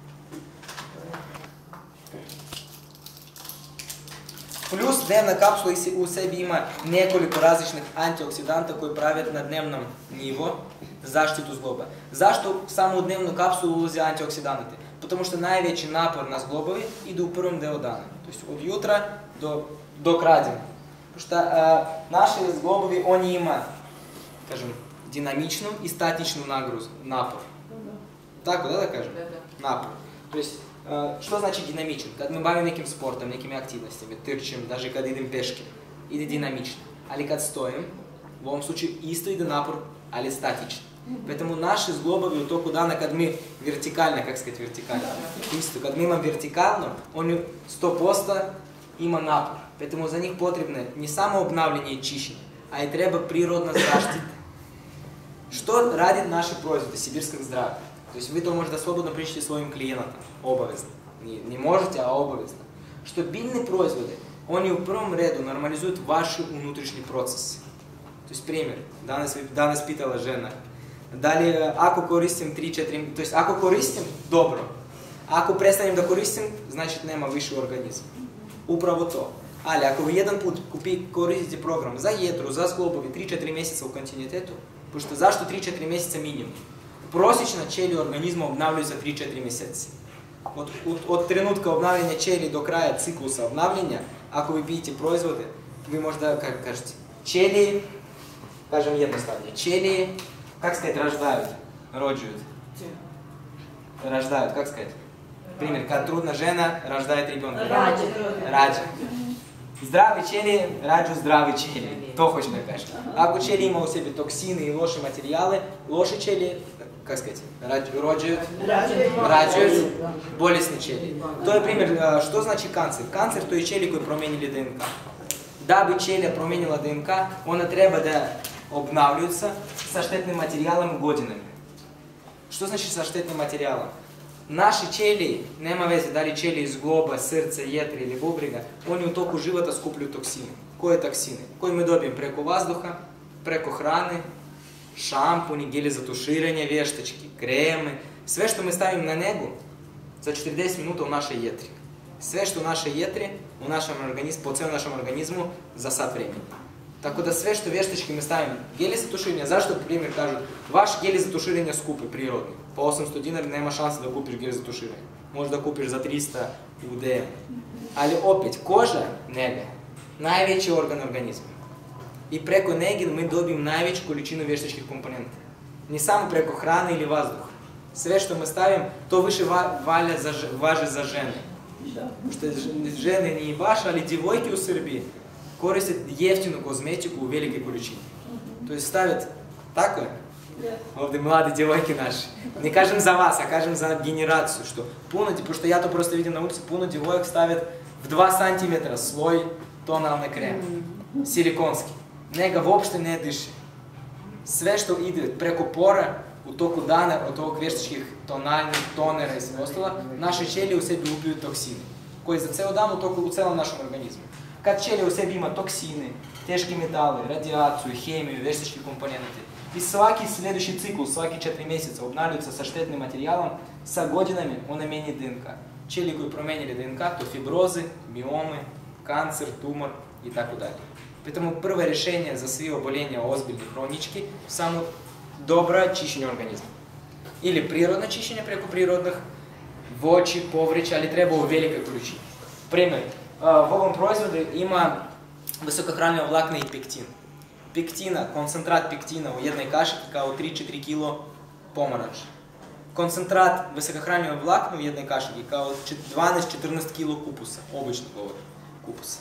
Plus dnevna kapsula u sebi ima nekoliko različnih antioksidanta koji prave na dnevnom nivo zaštitu zgloba. Zašto samo u dnevnu kapsulu ulazi antioksidanti? Потому što najveći napor na zglobovi ide u prvom delu dana. To jest od jutra do, do krađenja. Što naši zglobovi, oni ima, kažem, dinamičnu i statičnu nagruz, napor. Tako da da kažem? Napor. To jest, što znači dinamičan? Kad me bavim nekim sportom, nekim aktivnostima, trčim, даже kad idem peške, ide dinamično. Ali kad stojim, u ovom slučaju isto ide napor, ali statično. Поэтому наши зглобови у току дана, kad mi vertikalno, как сказать, vertikalno, isto, kad mi imam vertikalno, oni sto posto ima napor. Поэтому za njih potrebno ne samo obnavljanje i čišćenje, a i treba prirodna zaštita. Što radi naši proizvodi sibirskog zdravlja? То есть вы to možda slobodno pričati svojim klijentima, obavezno. Ne možete, a obavezno. Što biljne proizvode, oni u prvom redu normalizuju vaš unutrašnji proces. To jest primjer, danas, danas pitala žena, da li ako koristim tri četiri, to jest ako koristim, dobro. Ako prestanem da koristim, znači nema više u organizmu. Upravo to. Ali ako vi jedan put kupi, koristite program za jetru, za zglobovi tri četiri mjeseca u kontinuitetu, pošto zašto tri četiri mjeseca minimum? Prosječna ćelija organizma obnavljaju za tri četiri mjeseci. Od, od, od trenutka obnavljanja ćelije do kraja ciklusa obnavljanja, ako vi pijete proizvode, vi možda, kako kažete, ćelije, kažem jednostavnije, ćelije, как сказать, рождают, роджают. Рождают, как сказать? Пример, когда трудна жена рождает ребенка. Раđa. Раđa. Zdravi ćelije rađu zdravi ćelije. To hoću da kažem. Ako ćelije ima u sebi toksine i loše materijale, loše ćelije, как сказать, роđают, rađaju bolesne ćelije. To je primjer, što znači kancer? Kancer to je ćelije koje promijenili D N K. Da bi ćelija promijenila D N K, ona treba da obnavljaju sa štetnim materijalom godinama. Što znači sa štetnim materijalom? Naši ćelije, nema veze da li ćelije iz zgloba, srca, jetre ili bubrega, oni u toku života skupljaju toksine. Koje toksine? Koje mi dobijem preko vazduha, preko hrane, šampuni, geli za tuširanje, vještački, kreme, sve što mi stavim na negu, za četrdeset minuta u našoj jetri. Sve što u našoj jetri, u našem organizmu, po cijelom našem organizmu, za sat vremena. Tako da sve što vještački mi stavimo, geli za tuširanje, zašto primjer kažu, vaš geli za tuširanje je skupi, prirodni. Po osamsto dinara nema šanse da kupiš geli za tuširanje. Možda kupiš za trista u D M. Ali opet, koža, nega, najveći organ organizma. I preko nege mi dobijemo najveću količinu vještačkih komponenta. Ni samo preko hrane ili vazduha. Sve što mi stavim, to više va, valja za, važe za žene. Što žene nije baš, ali djevojke u Srbiji koriste jeftinu kozmetiku u velike količini. To je staviti, tako je, ovdje mlade djevojke naše. Ne kažem za vas, a kažem za generaciju, što puno, pošto ja to prosto vidim na ulici, puno djevojak staviti v dva santimetra sloj tonalne kreme, silikonski. Njega uopšte ne diše. Sve što ide preko pora, u toku dana, od ovog vještačkih tonalnih, tonera i sve ostalo, naše ćelije u sebi ubiju toksine, koji za ceo dan u toku u celom našem organizmu. Kad ćelija u sebi ima toksine, teški metale, radijaciju, hemiju, vještačke komponente, i svaki sljedeći cikl, svaki četiri mjeseca obnavljaju se sa štetnim materijalom, sa godinama ona menja D N K. Ćelije koji promenjali D N K, to fibroze, miome, kancer, tumor i tako dalje. Pitamo prvo rješenje za svi oboljenja ozbiljni, hronički, samo dobro čišćenje organizma. Ili prirodno čišćenje preko prirodnih voći, povrća, ali treba u velike količini. Primjer, u ovom proizvodu ima visokohranjiva vlakna i pektin. Pektina, koncentrat pektina u jednoj kašiki kao tri do četiri kilo pomorač. Koncentrat visokohranjiva vlakna u jednoj kašiki kao dvanaest do četrnaest kilo kupusa, obično govorim, kupusa.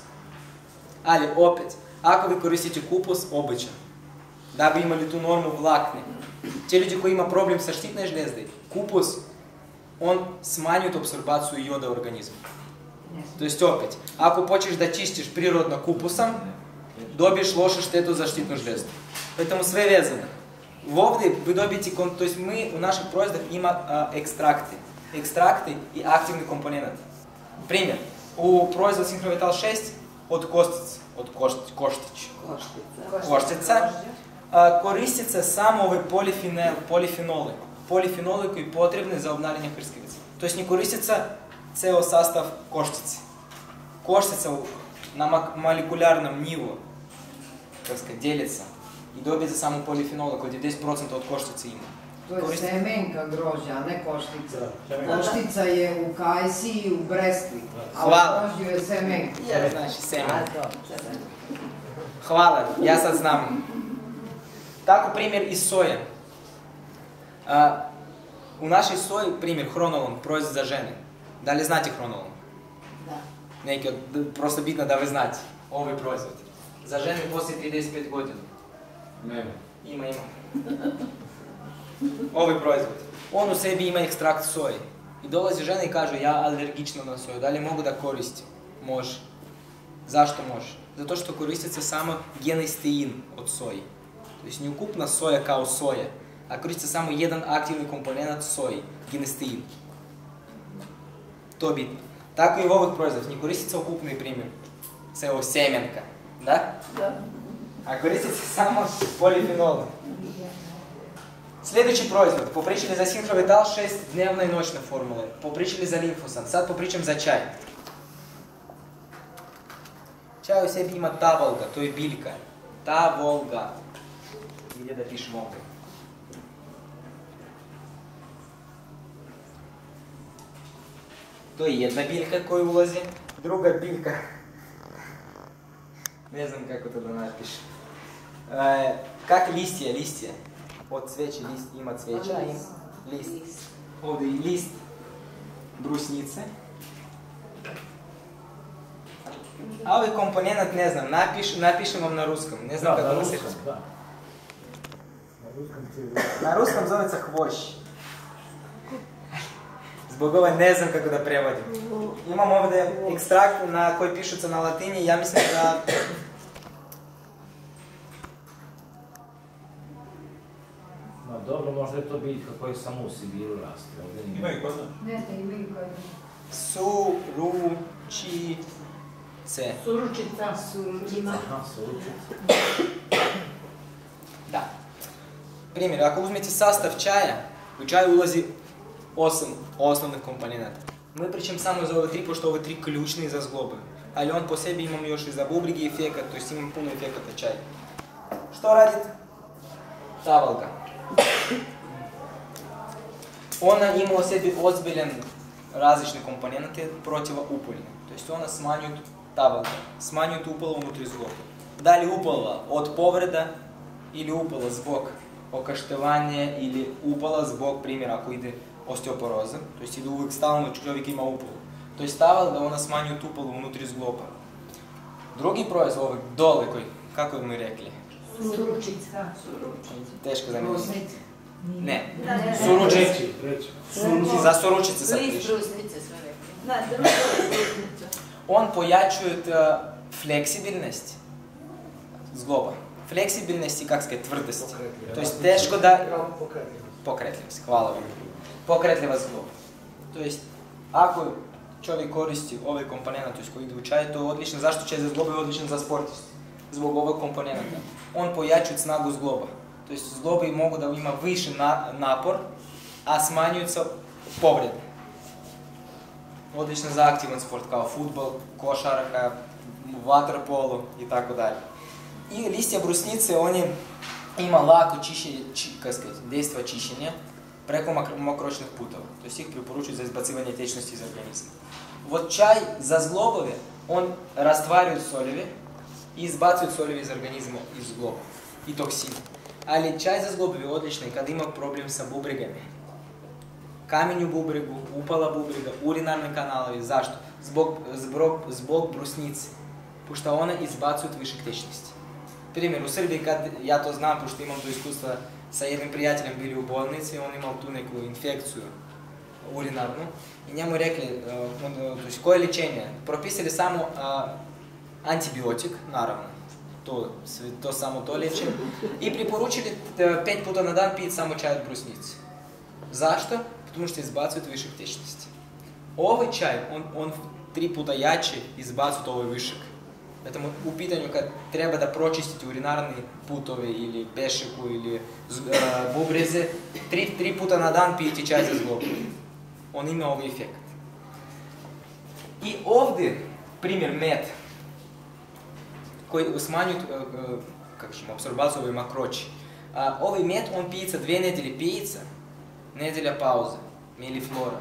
Ali opet, ako vi koristite kupus, običan, da bi imali tu normu vlakne, ti ljudi koji ima problem sa štitne žljezde, kupus, on smanjuje apsorbaciju joda u organizmu. To jest opet, ako počneš da čistiš prirodno kupusom, dobiješ lošu štetu za štitnu žljezdu. Поэтому sve vezano. Ovdje vi dobijete, to jest mi u naših proizvodih ima a, ekstrakti. Ekstrakti i aktivni komponenti. Primjer, u proizvodu Synchrovital šest od kostice, od košt, koštić, koštica, a, koriste se samo ove polifenole, polifenole, polifenole koji potrebni za obnavljanje hrskavice. To jest ne koriste se ceo sastav koštice. Koštica na molekularnom nivou, как сказать, делится и dobije samo polifenole koji devedeset posto od koštice ima. To je Koriste... semenka grožđa, a ne koštica. Koštica je u kajsi i u breskvi, a u grožđu je semenka. Ja, znači semenka. Hvala, ja sad znam. Tako primjer iz soje. A, u našoj soji primjer hronolon, proizvod za žene. Da li znate hronolon? Da. Neki od, prosto bitno da vi znate. Ovaj proizvod. Za žene poslije trideset pet godina. Nema. Ima, ima. Ovaj proizvod. On u sebi ima ekstrakt soje. I dolazi žena i kaže, ja alergična na soju, da li mogu da koristim? Može. Zašto može? Zato što koristite samo genestein od soje. To jest ne ukupna soja kao soja, a koristite samo jedan aktivni komponent soji, genestein. To je bitno. Tako i u ovog proizvoda, ne koristite ukupni primjer. Ceo semenka. Da? Da. A koristite samo polifenole. Sljedeći proizvod, popričali za Synchrovital šest dnevna i noćna formula, popričali za limfosan, sad popričam za čaj. Čaj u sebi ima tavolga, to je biljka. Tavolga. Gdje da pišem ovdje? To je jedna biljka koja ulazi, druga biljka. Ne znam kako to da napišem. E, kak listje, listje. Od cveće list ima cveća, ima list. Ovdje je list brusnice. A ovaj komponent ne znam, napiš, napišem vam na ruskom, ne znam da, kako na se... ruskom, da. Na ruskom ti... Na ruskom zove se hvoš. Zbog ova ne znam kako da prevodim. Imam ovdje ekstrakt na koji pišu se na latini, ja mislim da... Ma dobro, možda je to biljka koja samo u Sibiru raste. Ima i kod nas. Ne, ne, ima i kod nas. Suručice. Suručica. Suručica. Aha, suručica. Da. Primjer, ako uzmete sastav čaja, u čaju ulazi osam osnovnih komponenta. Mi pričam samo za ove tri, pošto ove tri ključne za zglobe. Ali on po sebi imam još i za bubrige efekat, to jest imam puno efekata čaj. Što radit? Tavalga. Ona ima u sebi ozbiljan različne komponente protiva upoljne. To jest ona smanjuje tavalga, smanjuje upala unutri zgloba. Da li upala od povreda ili upala zbog okaštevanja ili upala zbog, primjera, ako ide osteoporoza, to jest ide uvijek stalno čovjek ima upalu. To jest tavalga, ona smanjuje upalu unutri zgloba. Drugi proizvod, ovog dole koji, kako bi mi rekli? Suručica. Teško za meni. Ne. Suručici. Suručici. Za suručice sad List piše. brusnice sve rekli. Da, drugo je brusnica. On pojačuje fleksibilnost zgloba. Fleksibilnost i, kak сказать, tvrdost. To jest teško da... Pokretljivost, hvala vam. Pokretljiva zgloba. To jest, ako čovjek koristi ove komponente koji ide u čaj, to je odlično. Zašto čaj za zgloba je odličan za sportist? Zbog ovog komponenta. On pojačuje snagu zgloba. To jest zglobi mogu da ima više napor, a smanjuju se povrede. Odlično za aktivan sport kao fudbal, košarka, vaterpolo i tako dalje. I listja brusnice, on je ima lako čišćenje, či, dejstva čišćenja preko mokročnih putova. To jest ih preporučuju za izbacivanje tečnosti iz organizma. Вот čaj za zglobove, on rastvaruje soljevi i izbacuje soljevi iz organizma, iz zgloba i toksine. Ali čaj za zglobove je odličan kada ima problem sa bubrigama. Kamen u bubregu, upala bubrega, urinarni kanalovi. Zašto? Zbog, zbog, zbog brusnice. Pošto ona izbacuje višak tečnosti. Primjer, u Srbiji, kad ja to znam, pošto imam to iskustva sa jednim prijateljem bili u bolnici, on imao tu neku infekciju urinarnu i njemu rekli, uh, koje je ličenje? Propisali samo uh, antibiotik, naravno, to, to samo to liječe, i preporučili uh, pet puta na dan piti samo čaj od brusnice. Zašto? Потому što izbacuje višak tečnosti. Ovaj čaj, on, on tri puta jače izbacuje ovaj višak. Поэтому u pitanju kad treba da pročistite urinarni putove ili pešeku ili uh, bubreze, tri, tri puta na dan pijete čaj za zglobu. On ima ovaj efekt. I ovdje, primjer med, koji smanjuje uh, kako ćemo, apsorbaciju ove makroći. Uh, ovaj med, on pijica dve nedelje pijica, nedelja pauza, meliflora.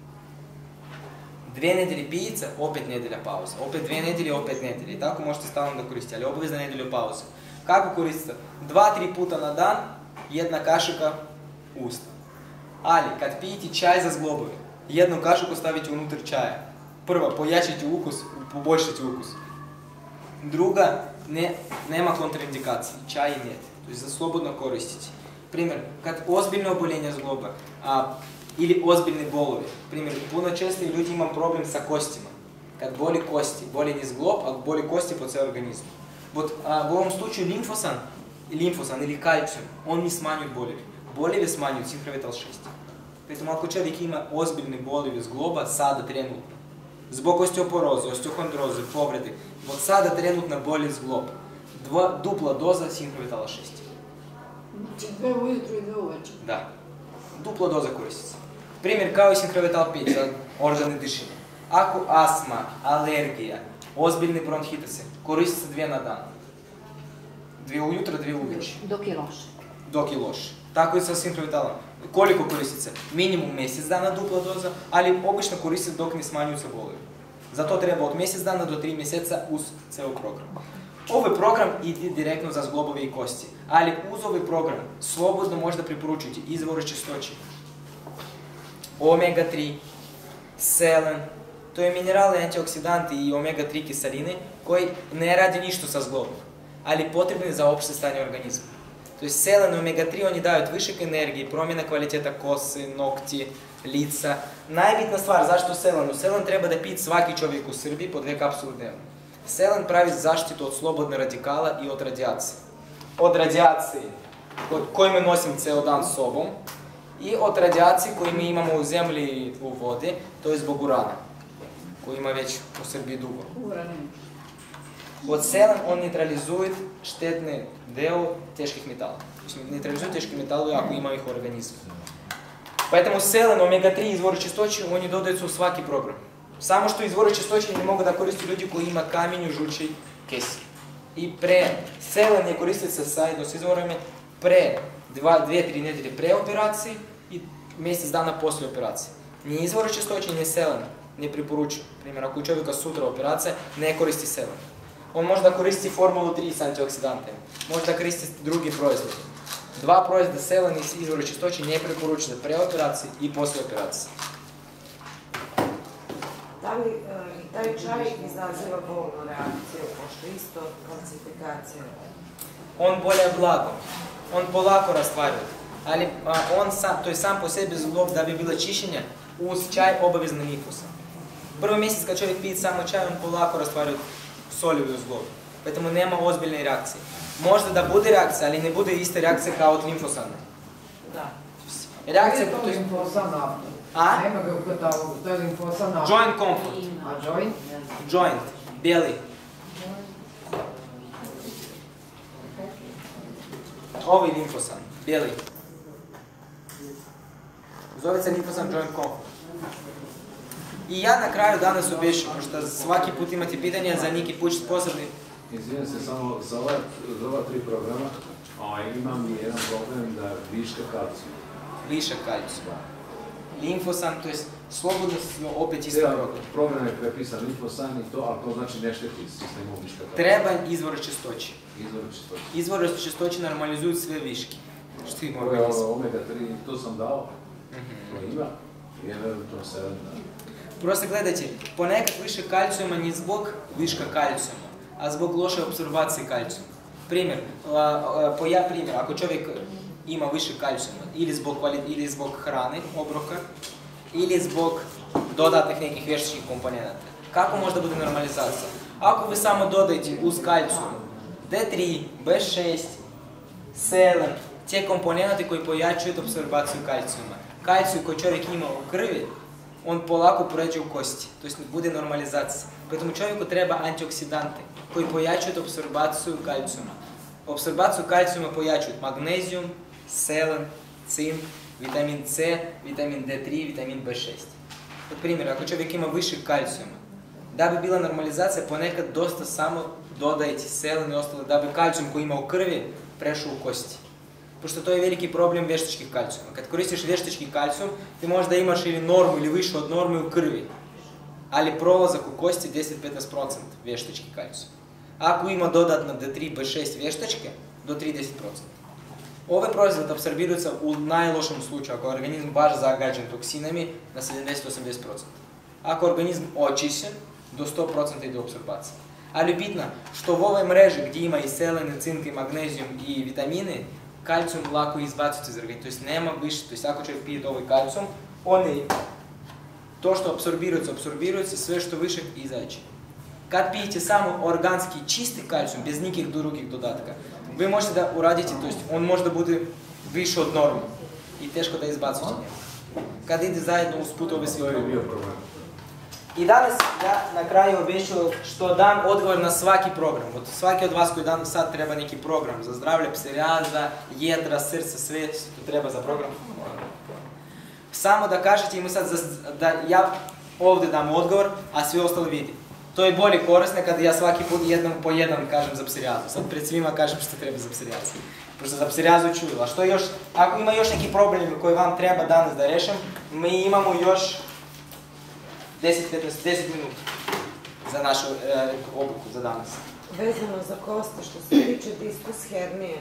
Dve nedelje pijica, opet nedelja pauza. Opet dve nedelje, opet nedelje. I tako možete stalno da koristite, ali obavezna nedelju pauza. Kako koristite? Dva, tri puta na dan, jedna kašika u usta. Ali, kad pijete čaj za zglobove, jednu kašiku stavite unutar čaja. Prva, pojačite ukus, poboljšite ukus. Druga, ne, nema kontraindikacije, čaj i med. To je za slobodno koristiti. Primjer, kad ozbiljno oboljenje zgloba, a, ili ozbiljni bolovi. Primjer, puno često ljudi imam problem sa kostima. Kad boli kosti, boli ni zglob, ali boli kosti po cijelom organizmu. Вот, а, в ovom slučaju limfosan, limfosan ili kalcijum, on ne smanjuje boljevi. Boljevi smanjuju sinhrovital šest. Поэтому ako čovjek ima ozbiljne boljevi zgloba, sada trenutno, zbog osteoporoze, osteohondroze, povrede, вот sada trenutno bolje zglob, Dva, dupla doza sinhrovitala šest. Znači dve ujutru i dve uveče. Da. Dupla doza koristi se. Primjer kao i sinhrovital pet za organe dišenja. Ako astma, alergija, ozbiljni bronhitise, koristi se dvije na dan. Dvije ujutro, dvije uveče. Dok je loše. Dok je loše. Tako i sa sinhrovitalom. Koliko koristi se? Minimum mjesec dana dupla doza, ali obično koristi se dok ne smanjuju se bolovi. Zato treba od mjesec dana do tri mjeseca uz ceo program. Ovaj program ide direktno za zglobove i kosti, ali uz ovaj program slobodno možda preporučiti izvore čistoće. omega tri, selen, to je minerali, antioksidanti i omega tri kiseline koji ne radi ništa sa zglobom, ali potrebni za opšte stanje organizma. To je selen i omega tri, oni daju višak energije, promjena kvaliteta kose, nokti, lica. Najbitna stvar, zašto selen? Selen treba da pije svaki čovjek u Srbiji po dve kapsule dnevno. Selen pravi zaštitu od slobodne radikala i od radijacije. Od radijacije koju mi nosim ceo dan s sobom i od radijacije koju mi imamo u zemlji i u vodi, to je zbog urana, koji ima već u Srbiji dugo. Od selen on neutralizuje štetni deo teških metala. Neutralizuje teške metale ako ima ih u organizmu. Поэтому селен, омега три, извори чистоći, oni dodaju u svaki program. Samo što izvori čistoće ne mogu da koriste ljudi koji ima kamenju, žuči, kesi. I pre, selen je koristiti se zajedno s izvorima pre dve tri nedelje pre operacije i mjesec dana poslije operacije. Ni izvori čistoće, ni selen ne preporučuju. Primjer, ako je čovjeka sutra operacija, ne koristi selen. On može da koristi formulu tri s antioksidantama, može da koristi drugi proizvod. Dva proizvoda selen i izvori čistoće ne preporučuju pre operacije i poslije operacije. Da li i taj čaj izaziva bolnu reakciju, pošto isto kalcifikacija? On bolje blago, on polako rastvaruje, ali on sam, to je sam po sebi zglob da bi bilo čišćenje uz čaj obavezno infusan. Prvi mjesec kad čovjek pije samo čaj, on polako rastvaruje soljevi u zglobu, poэтому nema ozbiljne reakcije. Možda da bude reakcija, ali ne bude iste reakcije kao od limfosana. Da. Reakcija... To je limfosan after. A? Nema ga u katalogu, to je limfosan after. Joint comfort. A joint? Joint, bijeli. Ovi limfosan, bijeli. Zove se limfosan joint comfort. I ja na kraju danas obješu, pošto svaki put imate pitanja za neki put posebni. Izvijem se samo za ova, za ova tri programa, a imam i jedan problem da viška kalcijuma. Višak kalcijuma. Limfosan, to je slobodno opet isto program. Program je prepisan limfosan i to, ali to znači ne šteti sistemu viška kalcijuma. Treba izvor čistoći. Izvor čistoći. Izvor čistoći normalizuju sve viške. Što ima organizam? Omega tri, to sam dao, to ima, i eventualno sedam dana. Просто gledajte, ponekad više kalcijuma nije zbog viška kalcijuma, a zbog loše apsorbacije kalcijuma. Primjer, po ja primjer, ako čovjek ima više kalcijuma ili zbog, ili zbog hrane, obroka, ili zbog dodatnih nekih veštačkih komponenata, kako može da bude normalizacija? Ako vi samo dodajete uz kalcijum D tri, B šest, selen, te komponente koji pojačuju apsorbaciju kalcijuma, kalcijum koji čovjek ima u krvi, on polako pređe u kosti, to jest bude normalizacija. Поэтому čovjeku treba antioksidante koji pojačuju apsorbaciju kalcijuma. Apsorbaciju kalcijuma pojačuju magnezijum, selen, cink, vitamin C, vitamin D tri, vitamin B šest. Od primjera, ako čovjek ima više kalcijuma, da bi bila normalizacija, ponekad dosta samo dodajte selen i ostalo, da bi kalcijum koji ima u krvi prešao u kosti. Pošto to je veliki problem veštačkih kalcijuma. Kad koristiš veštački kalcijum, ti možda imaš ili normu ili više od norme u krvi, ali prolazak u kosti deset do petnaest posto veštački kalcijum. Ako ima dodatno D tri, B šest veštačke, do trideset posto. Ove proizvode apsorbiruju u najlošem slučaju, ako je organizam baš zagađen toksinami, na sedamdeset do osamdeset posto. Ako je organizam očišćen, do sto posto ide apsorbacija. Ali bitno, što u ovoj mreži gdje ima i selen, cink, i magnezijum i vitamine, kalcijum lako izbaciti iz organizma, to jest nema više, to jest ako čovjek pije dovoljno kalcijum, oni, to što apsorbiruju, apsorbiruju se, sve što više izađe. Kad pijete samo organski čisti kalcijum, bez nikih drugih dodatka, vi možete da uradite, to jest on može da bude više od norme i teško da izbacite njega. Kad ide zajedno uz put ove sve ove. I danas ja na kraju obećao što dam odgovor na svaki program. Od svaki od vas koji dan sad treba neki program za zdravlje, psorijaza, jedra, srca, sve što treba za program. Samo da kažete im sad da ja ovdje dam odgovor, a svi ostali vidi. To je bolje korisno kada ja svaki put jednom po jedan kažem za psorijazu. Sad pred svima kažem što treba za psorijazu. Pošto za psorijazu čuju. A što još, ako ima još neki problem koji vam treba danas da rešim, mi imamo još deset do petnaest minuta za našu e, obuku za danas. Vezano za kosti, što se tiče diskus hernije.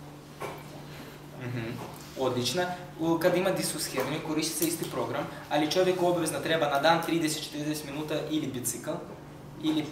Mm-hmm. Odlično. Kad ima diskus herniju, koristi se isti program, ali čovjek obavezno treba na dan trideset do četrdeset minuta ili bicikl, ili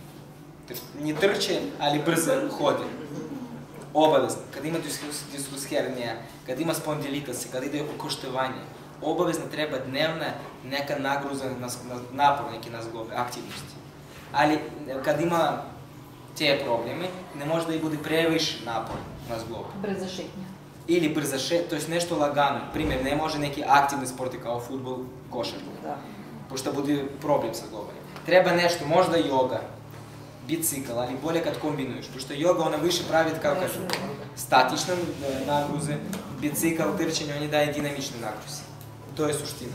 ne trče, ali brzo hodi. Obavezno. Kad ima diskus hernija, kad ima spondilitis, kad ide ukoštevanje, obavezno treba dnevna neka nagruza, napor, neki nazgove, aktivnosti. Ali kad ima te probleme, ne može da i bude previše napor nazgove. Brza šetnja. Ili brza šetnja, to je nešto lagano. Primjer, ne može neki aktivni sporti kao futbol, košarka. Pošto bude problem sa glavom. Treba nešto, možda joga, bicikl, ali bolje kad kombinuješ. Pošto joga ona više pravi, kako kažu, statične nagruze, bicikl, trčanje, oni daje dinamične nagruze. To je suština.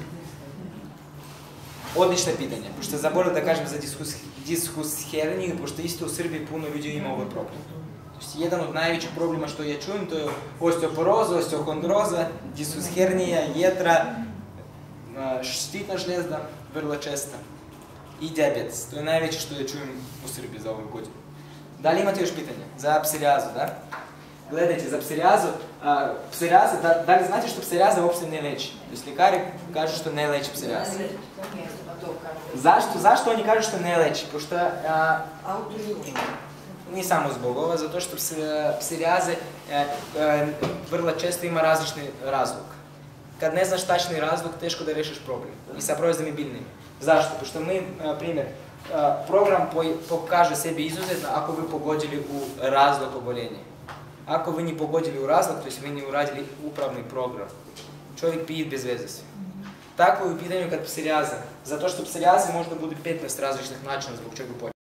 Odlično pitanje, pošto zaboravim da kažem za diskus, diskusherniju, pošto isto u Srbiji puno ljudi ima ovaj problem. Znači, jedan od najvećih problema što ja čujem, to je osteoporoza, osteohondroza, diskushernija, jetra, štitna žljezda, vrlo česta, i dijabetes. To je najveće što ja čujem u Srbiji za ovu godinu. Da li imate još pitanja? Za psorijazu, da? Gledajte, za psorijazu, a, psorijaza, da, da li znate što psorijaza uopšte ne leči? Znači, ljekari kažu što ne leči psorijaza. Zašto? Zašto oni kažu što ne leči? Pošto, a, nije samo zbog ova, zato što psorijaze vrlo često ima različni razlog. Kad ne znaš tačni razlog, teško da rešiš problem. I sa proizvodima biljnim. Zašto? Pošto mi, primjer, program pokaže sebi izuzetno ako vi pogodili u razlog oboljenja. Ako vi ni pogodili u razlog, to jest vi ni uradili upravni program, čovjek pije bez veze sve. Tako je u pitanju kad psorijaza. Zato što psorijaza možda bude petnaest različitih načina zbog čega počne.